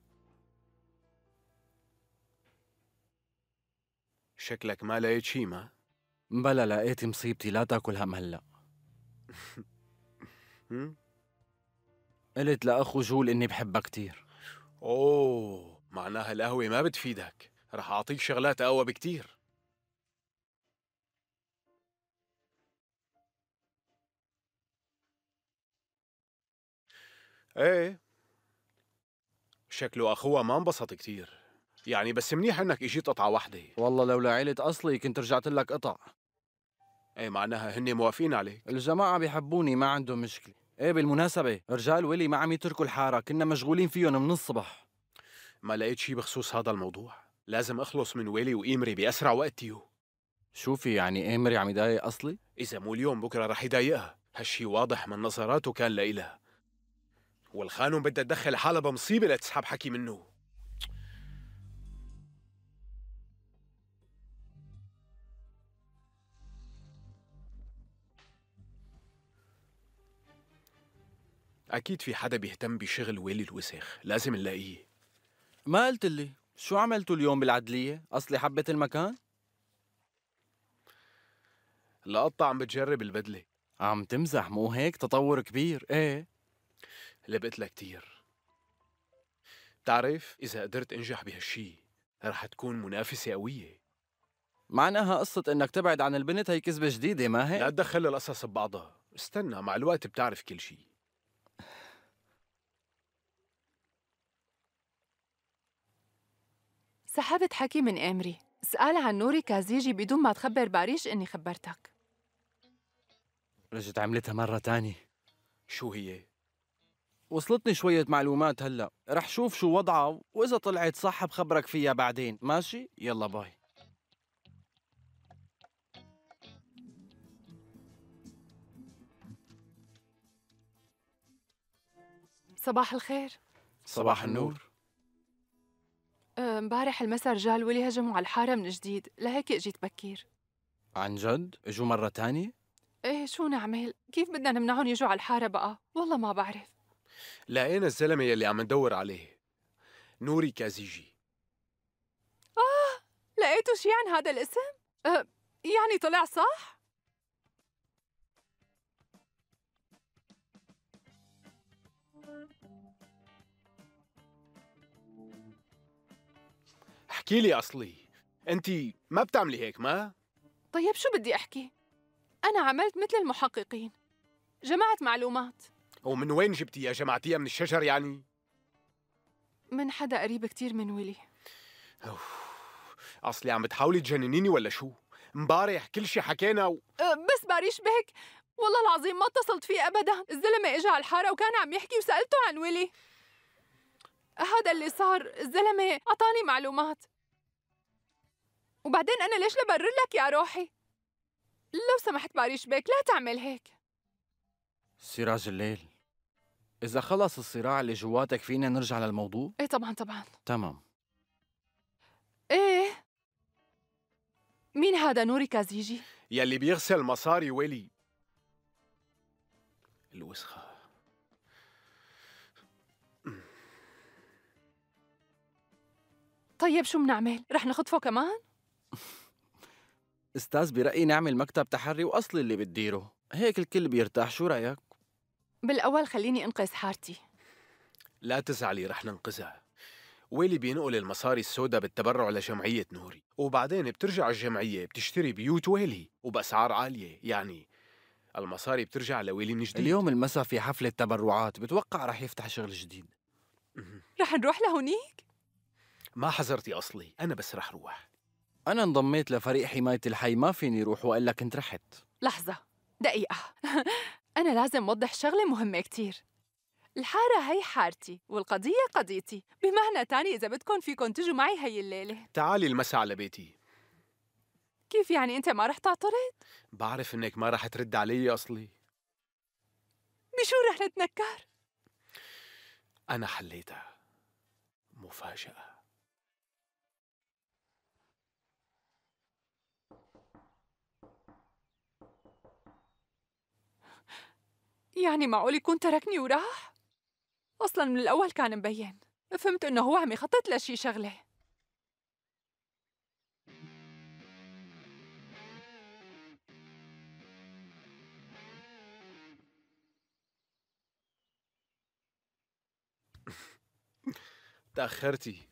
شكلك ما لقيت شي. ما بلا لقيت مصيبتي، لا تاكل هم هلا. قلت لأخو جول إني بحبها كتير. أوه، معناها القهوة ما بتفيدك. رح أعطيك شغلات أقوى بكتير. ايه، شكله أخوها ما انبسط كتير يعني، بس منيح إنك إجيت قطعة واحدة. والله لولا عيلة أصلي كنت رجعت لك قطع. ايه، معناها هن موافقين عليك. الجماعة بيحبوني، ما عندهم مشكلة. ايه بالمناسبة رجال ويلي ما عم يتركوا الحارة، كنا مشغولين فيهم من الصبح. ما لقيت شي بخصوص هذا الموضوع. لازم أخلص من ويلي وإيمري بأسرع وقت تيو. شوفي يعني إيمري عم يضايق أصلي؟ إذا مو اليوم بكرة رح يضايقها. هالشي واضح من نظراته كان لإلها. والخانم بدها تدخل حالها بمصيبة لتسحب حكي منه. أكيد في حدا بيهتم بشغل ويلي الوسخ، لازم نلاقيه. ما قلت لي شو عملتوا اليوم بالعدلية؟ أصلي حبت المكان؟ القطة عم بتجرب البدلة. عم تمزح مو هيك؟ تطور كبير. ايه لبقت لها كتير. بتعرف إذا قدرت أنجح بهالشي رح تكون منافسة قوية. معناها قصة إنك تبعد عن البنت هي كذبة جديدة، ما هيك؟ لا تدخل القصص ببعضها، استنى مع الوقت بتعرف كل شي. سحبت حكي من إمري، اسأل عن نوري كازيجي بدون ما تخبر باريش إني خبرتك. رجت عملتها مرة تانية. شو هي؟ وصلتني شوية معلومات هلأ، رح شوف شو وضعها وإذا طلعت صح بخبرك فيها بعدين، ماشي؟ يلا باي. صباح الخير. صباح النور. امبارح المساء رجال ولي هجموا على الحارة من جديد، لهيك اجيت بكير. عن جد؟ اجوا مرة تانية؟ ايه، شو نعمل؟ كيف بدنا نمنعهم يجوا على الحارة بقى؟ والله ما بعرف. لقينا الزلمة يلي عم ندور عليه، نوري كازيجي. آه، لقيتوا شي عن هذا الاسم؟ أه يعني طلع صح؟ احكي لي أصلي، أنت ما بتعملي هيك ما؟ طيب شو بدي أحكي؟ أنا عملت مثل المحققين، جمعت معلومات. ومن وين جبتيها؟ جمعتيها من الشجر يعني؟ من حدا قريب كتير من ويلي. أوف. أصلي عم بتحاولي تجننيني ولا شو؟ مبارح كل شي حكينا و... أه بس باريش بك، والله العظيم ما اتصلت فيه أبدا. الزلمة إجا على الحارة وكان عم يحكي وسألته عن ويلي. هذا اللي صار، الزلمة أعطاني معلومات. وبعدين أنا ليش لبرر لك يا روحي؟ لو سمحت باريش بك لا تعمل هيك. سراج الليل، إذا خلص الصراع اللي جواتك فينا نرجع للموضوع؟ ايه طبعا طبعا. تمام. ايه مين هذا نوري كازيجي؟ يلي بيغسل مصاري ويلي. الوسخة. طيب شو بنعمل؟ رح نخطفه كمان؟ أستاذ برأيي نعمل مكتب تحري وأصلي اللي بتديره، هيك الكل بيرتاح، شو رأيك؟ بالأول خليني أنقذ حارتي. لا تزعلي، رح ننقذها. ويلي بينقل المصاري السوداء بالتبرع لجمعية نوري، وبعدين بترجع الجمعية بتشتري بيوت ويلي وبأسعار عالية، يعني المصاري بترجع لويلي من جديد. اليوم المساء في حفلة تبرعات، بتوقع رح يفتح شغل جديد. رح نروح لهونيك؟ ما حذرتي أصلي، أنا بس رح روح. أنا انضميت لفريق حماية الحي، ما فيني روح وإلا كنت رحت. لحظة، دقيقة. أنا لازم أوضح شغلة مهمة كتير. الحارة هي حارتي والقضية قضيتي، بمعنى تاني إذا بدكن فيكن تجوا معي هي الليلة. تعالي المسا على بيتي. كيف يعني أنت ما رح تعترض؟ بعرف إنك ما رح ترد علي أصلي. بشو رح نتنكر؟ أنا حليتها. مفاجأة. يعني معقول يكون تركني وراح؟ أصلاً من الأول كان مبين. فهمت إنه هو عم يخطط لشي شغلة. تأخرتي.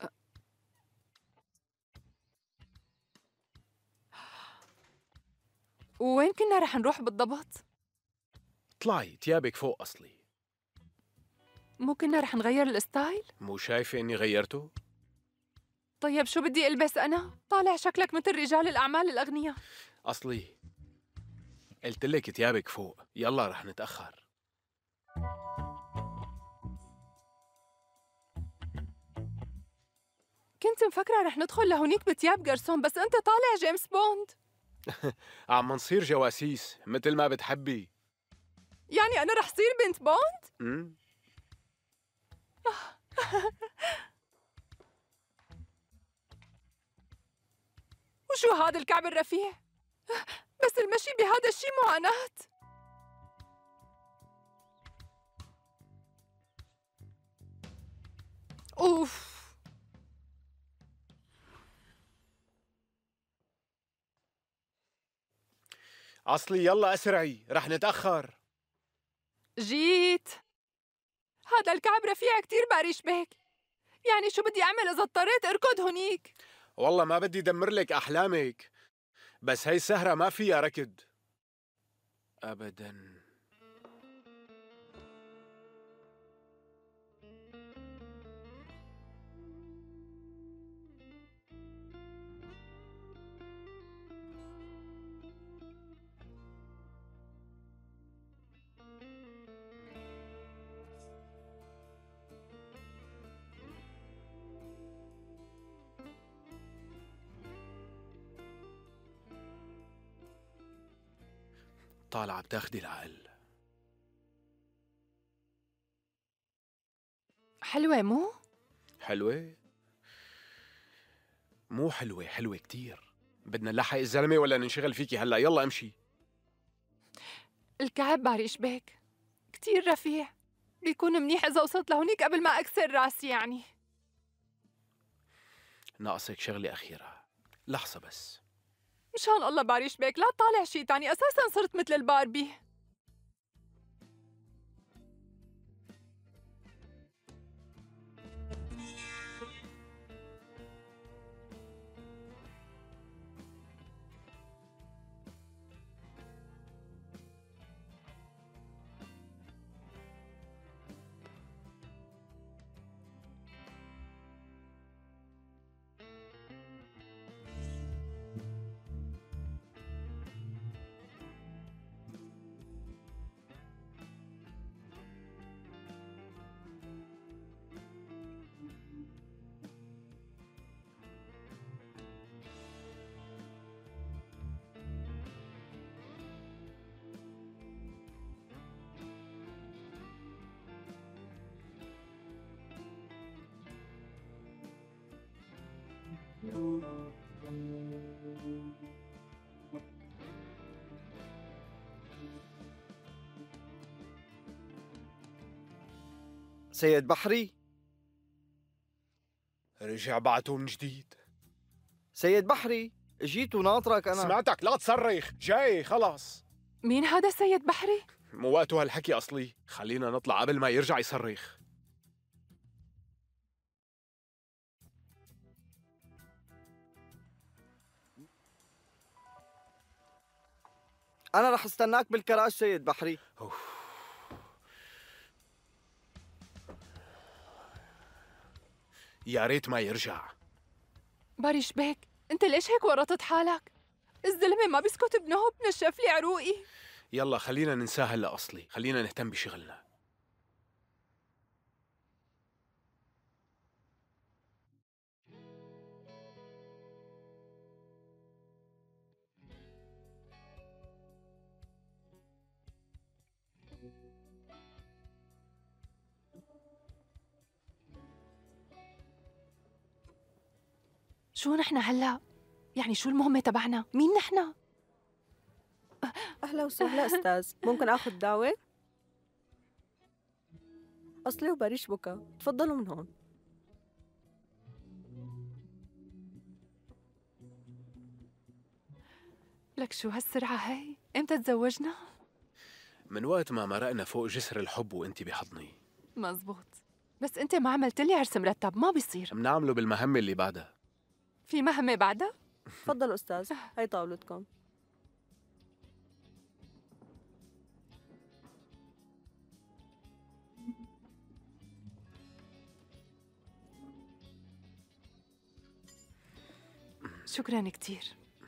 وين كنا رح نروح بالضبط؟ طلعي تيابك فوق أصلي. مو كنا رح نغير الستايل؟ مو شايفة إني غيرته؟ طيب شو بدي ألبس أنا؟ طالع شكلك مثل رجال الأعمال الأغنياء. أصلي قلت لك تيابك فوق، يلا رح نتأخر. كنت مفكرة رح ندخل لهونيك بتياب جرسون، بس أنت طالع جيمس بوند. عم نصير جواسيس مثل ما بتحبي. يعني أنا رح صير بنت بوند؟ امم وشو هذا الكعب الرفيع؟ بس المشي بهذا الشي معاناة. أوف. أصلي يلا أسرعي رح نتأخر. جيت. هذا الكعب رفيع كتير باريش بيك. يعني شو بدي أعمل إذا اضطريت أركض هونيك؟ والله ما بدي دمر لك أحلامك، بس هي السهرة ما فيها ركض أبداً. طالعة بتاخدي العقل. حلوة مو؟ حلوة؟ مو حلوة، حلوة كتير. بدنا نلحق الزلمة ولا ننشغل فيكي هلا؟ يلا امشي. الكعب باريش بيك كتير رفيع، بيكون منيح إذا وصلت لهونيك قبل ما أكسر راسي. يعني ناقصك شغلة أخيرة، لحظة بس. مشان الله باريش بيك لا تطالع شي تاني، أساساً صرت مثل الباربي. سيد بحري. رجع بعته من جديد. سيد بحري، جيت وناطرك أنا. سمعتك، لا تصرخ، جاي خلص. مين هذا سيد بحري؟ مو وقته هالحكي أصلي، خلينا نطلع قبل ما يرجع يصرخ. أنا رح استناك بالكراج سيد بحري. أوف. يا ريت ما يرجع. باريش بيك، انت ليش هيك ورطت حالك؟ الزلمه ما بيسكت بنهب، نشف لي عروقي. يلا خلينا ننساه هلا أصلي، خلينا نهتم بشغلنا. شو نحن هلا؟ يعني شو المهمة تبعنا؟ مين نحن؟ أهلا وسهلا أستاذ، ممكن آخذ دعوة؟ أصلي وباريش بكا، تفضلوا من هون. لك شو هالسرعة هي؟ إمتى تزوجنا؟ من وقت ما مرقنا فوق جسر الحب وانت بحضني. مزبوط، بس أنت ما عملت لي عرس مرتب، ما بيصير. بنعمله بالمهمة اللي بعدها. في مهمة بعدها؟ تفضلوا أستاذ، هي طاولتكم. شكراً كتير.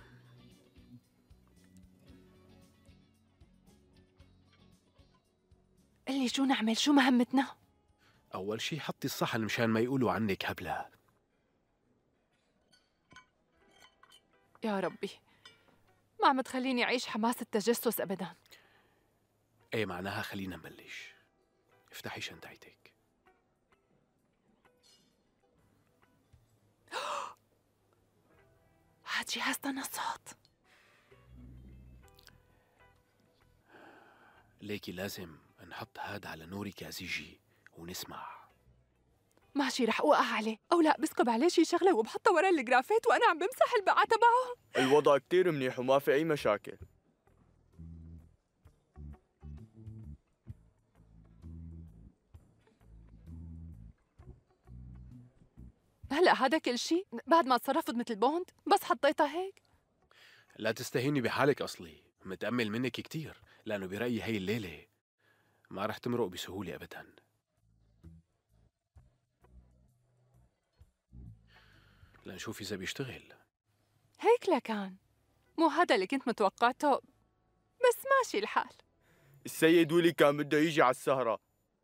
قلي شو نعمل؟ شو مهمتنا؟ أول شي حطي الصحن مشان ما يقولوا عنك هبلة. يا ربي، ما عم تخليني أعيش حماس التجسس أبداً. ايه معناها خلينا نبلش. افتحي شنطتك. هاد جهاز تنصت. ليكي لازم نحط هاد على نوري كازيجي ونسمع. ماشي، رح اوقع عليه، او لا بسكب عليه شي شغله وبحطها ورا الجرافيت وانا عم بمسح البقعه تبعه. الوضع كتير منيح وما في أي مشاكل. هلا هذا كل شيء بعد ما تصرفت مثل بوند، بس حطيتها هيك. لا تستهيني بحالك أصلي، متأمل منك كتير، لأنه برأيي هي الليلة ما رح تمرق بسهولة أبداً. لنشوف إذا بيشتغل. هيك لكان، مو هذا اللي كنت متوقعته، بس ماشي الحال. السيد ويلي كان بده يجي على السهرة.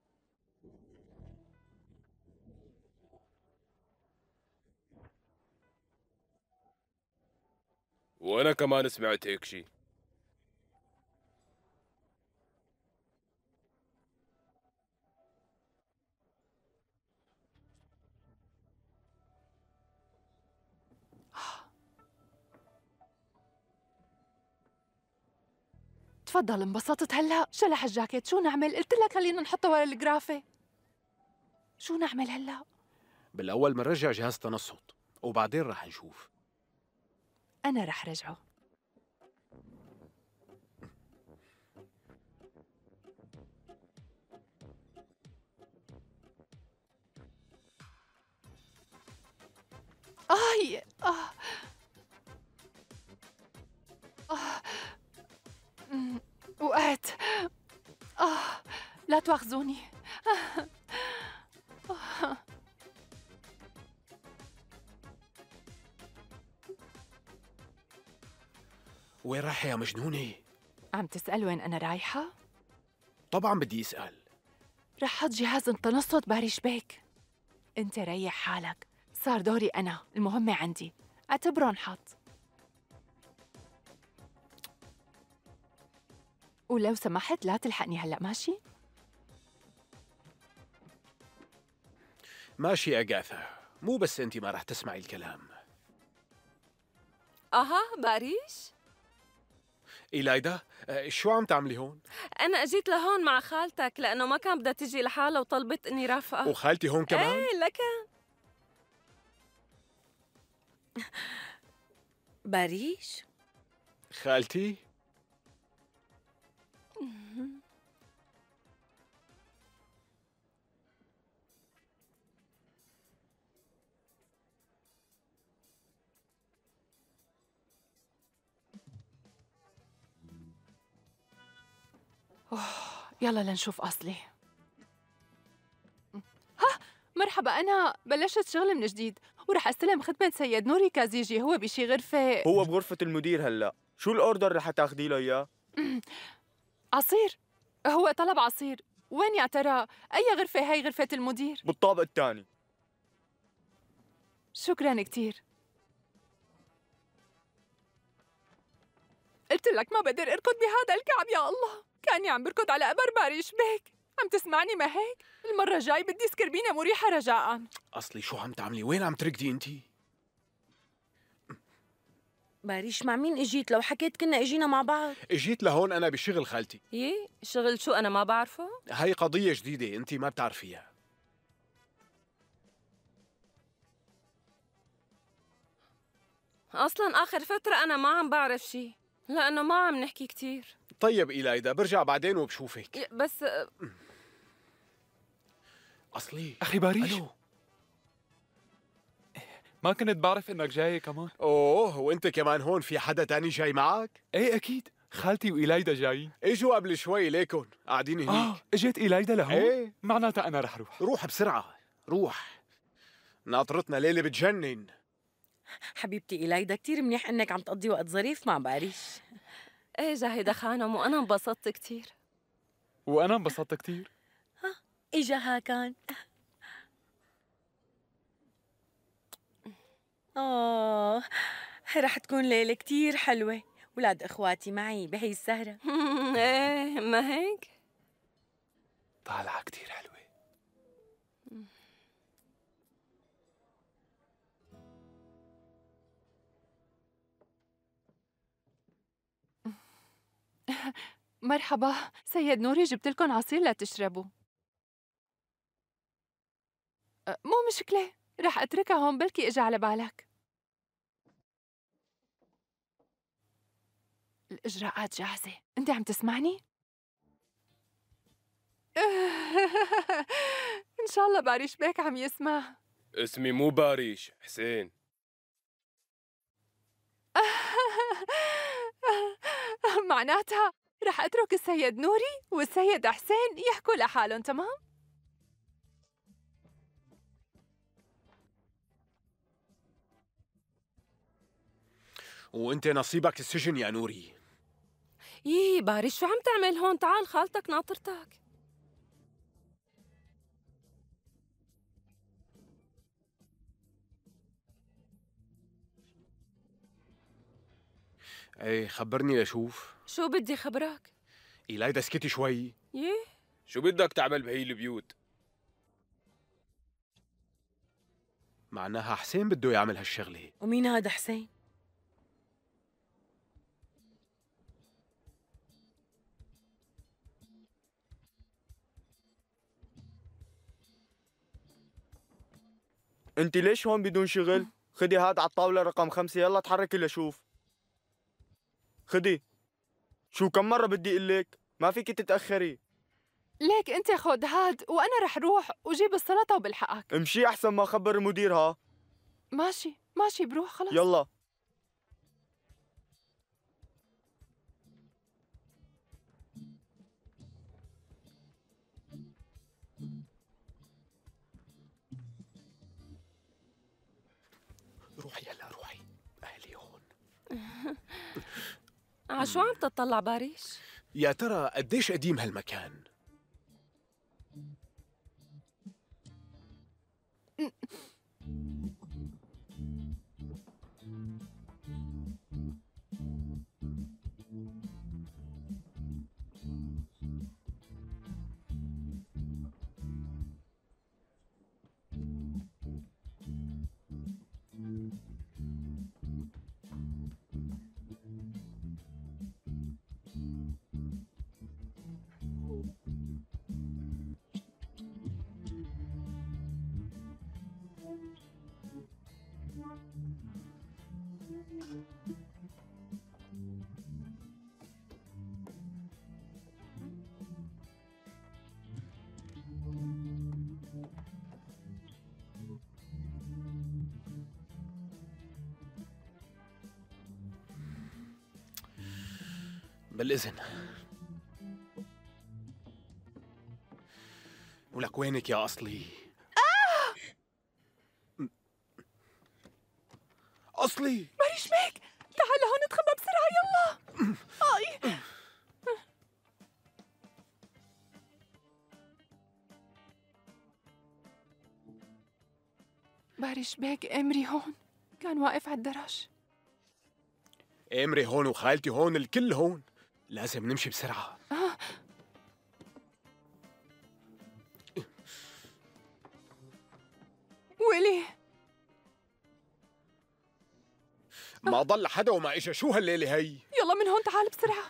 وأنا كمان سمعت هيك شي. تفضل، انبسطت هلا؟ شلح الجاكيت، شو نعمل؟ قلت لك خلينا نحطه ورا الجرافة. شو نعمل هلا؟ بالأول منرجع جهاز تنصت وبعدين رح نشوف. أنا رح رجعه. آي آه آه أمم، وقعت. آه لا تواخذوني. آه. آه. وين رايحة يا مجنونة؟ عم تسأل وين أنا رايحة؟ طبعا بدي أسأل. رح حط جهاز تنصت باريش بيك. أنت ريح حالك، صار دوري أنا، المهمة عندي، اعتبره انحط. ولو سمحت لا تلحقني هلأ، ماشي؟ ماشي أجاثا، مو بس أنت ما رح تسمعي الكلام. اها باريش. إيلايدا، آه، شو عم تعملي هون؟ انا اجيت لهون مع خالتك لانه ما كان بدها تجي لحالها وطلبت اني رافقها. وخالتي هون كمان؟ ايه لك. باريش؟ خالتي؟ أوه، يلا لنشوف أصلي. ها مرحبا، أنا بلشت شغل من جديد ورح أستلم خدمة سيد نوري كازيجي. هو بشي غرفة. هو بغرفة المدير هلا. شو الأوردر رح تاخدي له إياه؟ عصير. هو طلب عصير. وين يا ترى؟ أي غرفة هاي غرفة المدير؟ بالطابق الثاني. شكراً كتير. قلت لك ما بقدر أركض بهذا الكعب يا الله. كأني عم بركض على أبر باريش بيك. عم تسمعني ما هيك؟ المرة الجاي بدي سكربينة مريحة رجاءً. أصلي شو عم تعملي؟ وين عم تركضي أنتِ؟ باريش مع مين اجيت؟ لو حكيت كنا اجينا مع بعض. اجيت لهون أنا بشغل خالتي. يي شغل شو أنا ما بعرفه؟ هاي قضية جديدة أنتِ ما بتعرفيها. أصلاً آخر فترة أنا ما عم بعرف شي لأنه ما عم نحكي كتير. طيب إيلايدا، برجع بعدين وبشوفك. ي- بس أصلي أخي باريش، ألو. ما كنت بعرف إنك جاي كمان. أوه، وأنت كمان هون؟ في حدا تاني جاي معك؟ إيه أكيد، خالتي وإيلايدا جايين. إجوا قبل شوي ليكن قاعدين هنيك. آه، إجت إيلايدا لهون؟ إيه، معناتها أنا رح روح. روح بسرعة، روح. ناطرتنا ليلة بتجنن. حبيبتي إيلايدا، كتير منيح انك عم تقضي وقت ظريف مع باريش. إيه جاهدة خانم وأنا انبسطت كتير. وأنا انبسطت كتير. إجا هاكان. آه، رح تكون ليلة كتير حلوة. ولاد إخواتي معي بهي السهرة. إيه ما هيك؟ طالعة كتير حلوة. مرحبا، سيد نوري جبت لكم عصير لتشربوا. أه، مو مشكلة، رح أتركها هون بلكي إجا على بالك. الإجراءات جاهزة، أنت عم تسمعني؟ إن شاء الله باريش بيك عم يسمع. اسمي مو باريش، حسين. معناتها رح أترك السيد نوري والسيد حسين يحكوا لحالهم، تمام؟ وأنت نصيبك السجن يا نوري. يي باريش شو عم تعمل هون؟ تعال خالتك ناطرتك. ايه خبرني لشوف. شو بدي خبرك؟ إيلايدا اسكتي شوي. يي شو بدك تعمل بهي البيوت؟ معناها حسين بده يعمل هالشغلة. ومين هذا حسين؟ انت ليش هون بدون شغل؟ خدي هاد على الطاولة رقم خمسة، يلا تحركي لشوف. خدي. شو كم مرة بدي اقول لك؟ ما فيك تتأخري. ليك أنت خد هاد وأنا رح روح وجيب السلطة وبلحقك. امشي أحسن ما أخبر المدير. ها ماشي ماشي بروح خلص. يلا. روحي يلا روحي، أهلي هون. عشو عم تطلع باريش؟ يا ترى قديش قديم هالمكان؟ بالإذن. ولك وينك يا أصلي؟ آه! أصلي باريش بيك، تعال هون نتخبى بسرعة يلا. آي. باريش بيك، إمري هون كان واقف على الدرج. إمري هون وخالتي هون، الكل هون، لازم نمشي بسرعة. آه. ويلي ما ضل حدا وما إجا، شو هالليلة هي؟ يلا من هون تعال بسرعة.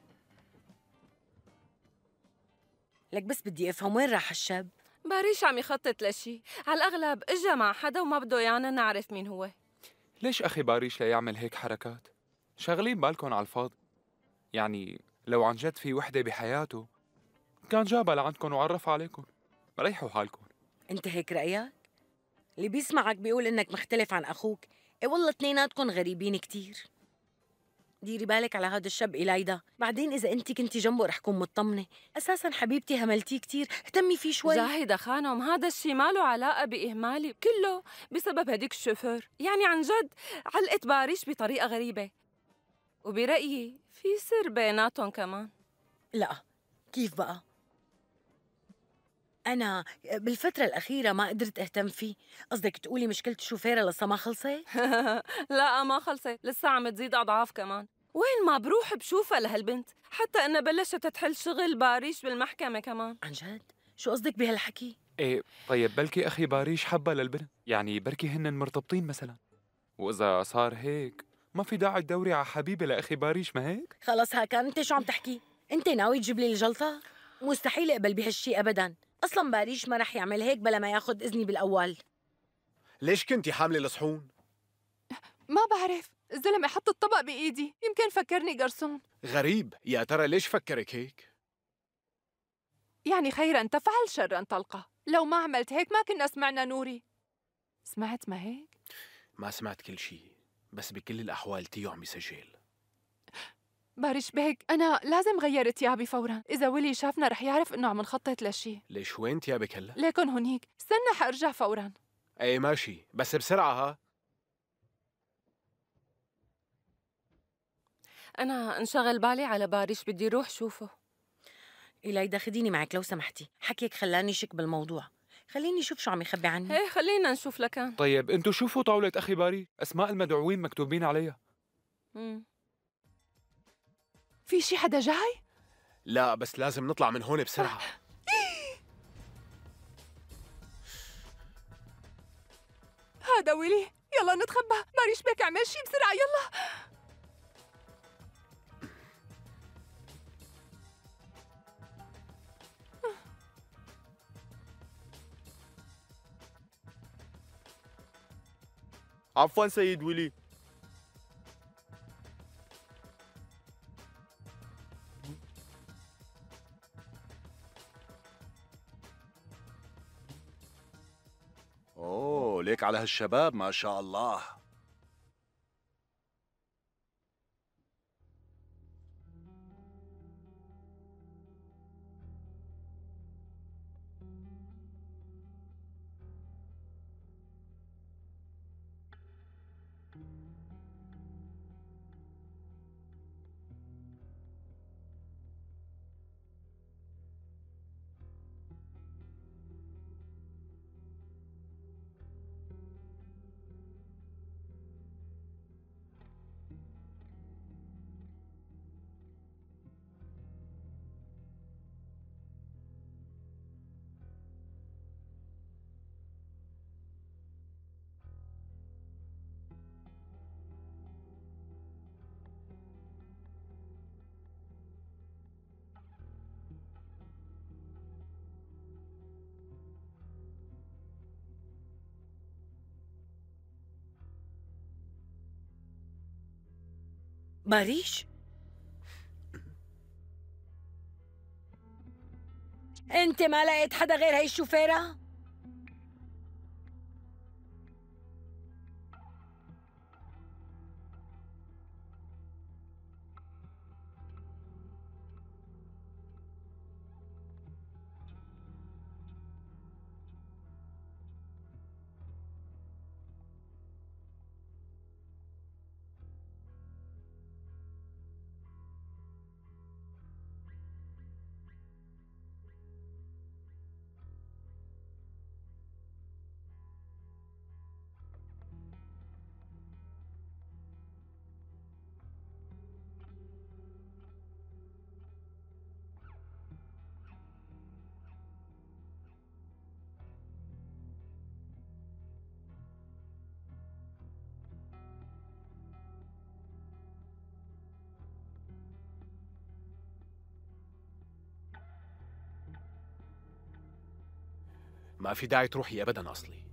لك بس بدي أفهم وين راح الشاب؟ باريش عم يخطط لشي، على الأغلب إجا مع حدا وما بده يانا نعرف مين هو. ليش أخي باريش ليعمل هيك حركات؟ شاغلين بالكم على الفاضي. يعني لو عن جد في وحدة بحياته كان جابها لعندكم وعرف عليكم. ريحوا حالكم. أنت هيك رأيك؟ اللي بيسمعك بيقول إنك مختلف عن أخوك. إيه والله اثنيناتكم غريبين كتير. ديري بالك على هذا الشاب إلايدا، بعدين إذا أنت كنتي جنبه رح كون مطمنة. أساساً حبيبتي هملتيه كتير، اهتمي فيه شوي. زاهدة خانم، هذا الشي ما له علاقة بإهمالي، كله بسبب هديك الشوفير. يعني عن جد علقت باريش بطريقة غريبة، وبرأيي في سر بيناتهم كمان. لا، كيف بقى؟ أنا بالفترة الأخيرة ما قدرت أهتم فيه. قصدك تقولي مشكلة الشوفيرة لسه ما خلصت؟ لا ما خلصت، لسه عم تزيد أضعاف كمان. وين ما بروح بشوفها لهالبنت، حتى إنها بلشت تحل شغل باريش بالمحكمة كمان. عن جد؟ شو قصدك بهالحكي؟ ايه طيب بلكي أخي باريش حبها للبنت، يعني بركي هن مرتبطين مثلا. وإذا صار هيك ما في داعي تدوري على حبيبة لأخي باريش، ما هيك؟ خلص هاكان، أنت شو عم تحكي؟ أنت ناوي تجيب لي الجلطة؟ مستحيل أقبل بهالشي أبداً. أصلاً باريش ما رح يعمل هيك بلا ما ياخد إذني بالأول. ليش كنتي حاملة الصحون؟ ما بعرف، الزلمة حط الطبق بإيدي، يمكن فكرني قرصون. غريب، يا ترى ليش فكرك هيك؟ يعني خيراً تفعل شراً تلقى. لو ما عملت هيك ما كنا سمعنا نوري. سمعت ما هيك؟ ما سمعت كل شيء، بس بكل الأحوال تيو عم يسجل. باريش بيك، أنا لازم غير تيابي فوراً. إذا ولي شافنا رح يعرف إنه عم نخطط لشي. ليش وين تيابك هلا؟ ليكن هونيك، استنى حأرجع فوراً. ايه ماشي، بس بسرعة ها. أنا انشغل بالي على باريش، بدي روح شوفه. إلايدا خديني معك لو سمحتي، حكيك خلاني شك بالموضوع. خليني أشوف شو عم يخبي عني. ايه خلينا نشوف لكان. طيب انتو شوفوا طاولة أخي باريش، أسماء المدعوين مكتوبين عليها. مم. في شي حدا جاي؟ لا بس لازم نطلع من هون بسرعة. هذا ويلي، يلا نتخبى. باريش بيك اعمل شي بسرعة يلا. عفوا سيد ويلي. اوه ليك على هالشباب ما شاء الله. باريش؟ انت ما لقيت حدا غير هي الشوفيرة؟ ما في داعي تروحي أبدا أصلي.